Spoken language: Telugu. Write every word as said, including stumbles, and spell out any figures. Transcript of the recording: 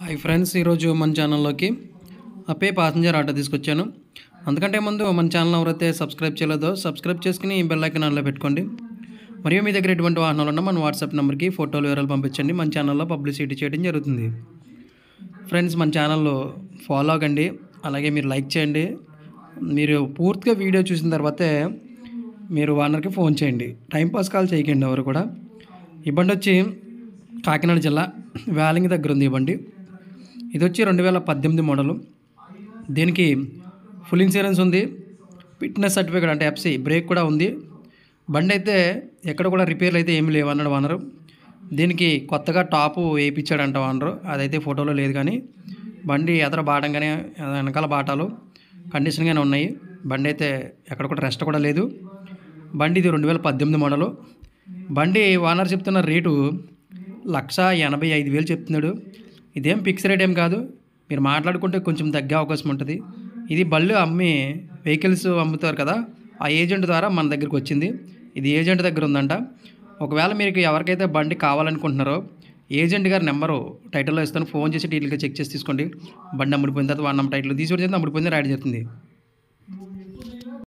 హాయ్ ఫ్రెండ్స్, ఈరోజు మన ఛానల్లోకి అపే ప్యాసింజర్ ఆటో తీసుకొచ్చాను. అందుకంటే ముందు మన ఛానల్ ఎవరైతే సబ్స్క్రైబ్ చేయలేదో సబ్స్క్రైబ్ చేసుకుని బెల్ ఐకాన్ ఆన్లో పెట్టుకోండి. మరియు మీ దగ్గర ఎటువంటి వాహనాలు ఉన్నా మన వాట్సాప్ నెంబర్కి ఫోటోలు వివరాలు పంపించండి. మన ఛానల్లో పబ్లిసిటీ చేయడం జరుగుతుంది. ఫ్రెండ్స్, మన ఛానల్లో ఫాలో అవ్వండి, అలాగే మీరు లైక్ చేయండి. మీరు పూర్తిగా వీడియో చూసిన తర్వాతే మీరు ఓనర్కి ఫోన్ చేయండి. టైంపాస్ కాల్ చేయకండి ఎవరు కూడా. ఈ బండి వచ్చి కాకినాడ జిల్లా వేలంగి దగ్గర ఉంది. ఈ బండి ఇది వచ్చి రెండు వేల పద్దెనిమిది మోడలు. దీనికి ఫుల్ ఇన్సూరెన్స్ ఉంది, ఫిట్నెస్ సర్టిఫికేట్ అంటే ఎఫ్సి బ్రేక్ కూడా ఉంది. బండి అయితే ఎక్కడ కూడా రిపేర్లు అయితే ఏమి లేవు అన్నాడు ఓనరు. దీనికి కొత్తగా టాపు వేయించాడంట ఓనరు, అదైతే ఫోటోలో లేదు. కానీ బండి ఎదర బాటంగానే వెనకాల బాటాలు కండిషన్గానే ఉన్నాయి. బండి అయితే ఎక్కడ కూడా రెస్ట్ కూడా లేదు. బండి ఇది రెండు వేల పద్దెనిమిది మోడలు. బండి ఓనర్ చెప్తున్న రేటు లక్ష ఎనభై ఐదు వేలు చెప్తున్నాడు. ఇదేం ఫిక్స్ రేట్ ఏం కాదు, మీరు మాట్లాడుకుంటే కొంచెం తగ్గే అవకాశం ఉంటుంది. ఇది బళ్ళు అమ్మి వెహికల్స్ అమ్ముతారు కదా, ఆ ఏజెంట్ ద్వారా మన దగ్గరికి వచ్చింది. ఇది ఏజెంట్ దగ్గర ఉందంట. ఒకవేళ మీకు ఎవరికైతే బండి కావాలనుకుంటున్నారో ఏజెంట్ గారి నెంబరు టైటిల్లో ఇస్తాను, ఫోన్ చేసి డీటెయిల్గా చెక్ చేసి తీసుకోండి. బండి అమ్ముడిపోయిన తర్వాత వాళ్ళ నెంబర్ టైటిల్ తీసి పెడితే అమ్ముడిపోయింది రాయడం జరుగుతుంది.